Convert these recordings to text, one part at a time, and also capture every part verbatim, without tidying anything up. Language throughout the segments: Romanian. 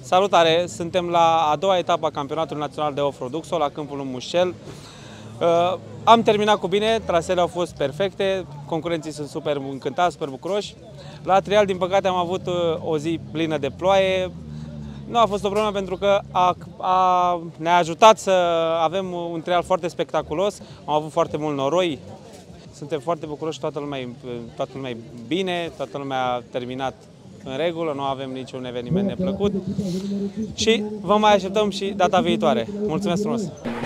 Salutare! Suntem la a doua etapă a Campionatului Național de Off-Road Duxo la Câmpul Mușel. Uh, am terminat cu bine, traseele au fost perfecte, concurenții sunt super încântați, super bucuroși. La trial, din păcate, am avut uh, o zi plină de ploaie. Nu a fost o problemă pentru că a, a, ne-a ajutat să avem un trial foarte spectaculos. Am avut foarte mult noroi. Suntem foarte bucuroși, toată lumea, toată lumea e bine, toată lumea a terminat în regulă, nu avem niciun eveniment neplăcut și vă mai așteptăm și data viitoare. Mulțumesc frumos!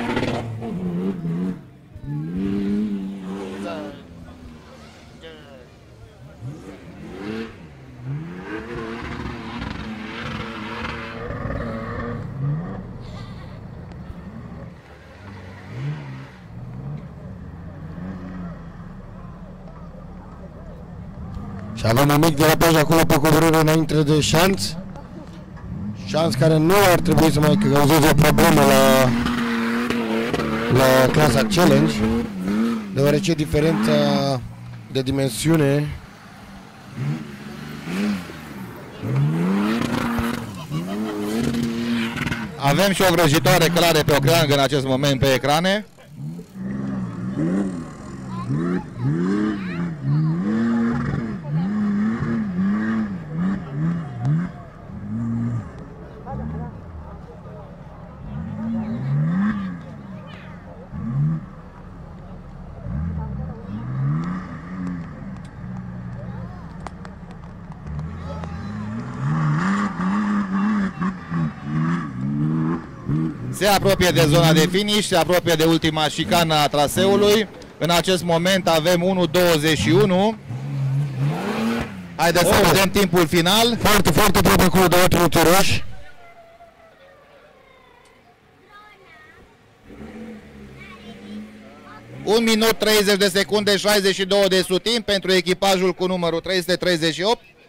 Și avem un mic derapaj acolo pe coborâre înainte de șanț. Șanț care nu ar trebui să mai cauzeze o problemă la, la clasa Challenge, deoarece diferența de dimensiune avem și o vrăjitoare clare pe o creangă în acest moment pe ecrane. Se apropie de zona de finish, se apropie de ultima șicană a traseului. În acest moment avem unu douăzeci și unu. Haideți oh. să vedem timpul final. Foarte, foarte aproape acolo de opt minute roși. un minut treizeci de secunde, șaizeci și două de sutim pentru echipajul cu numărul trei sute treizeci și opt.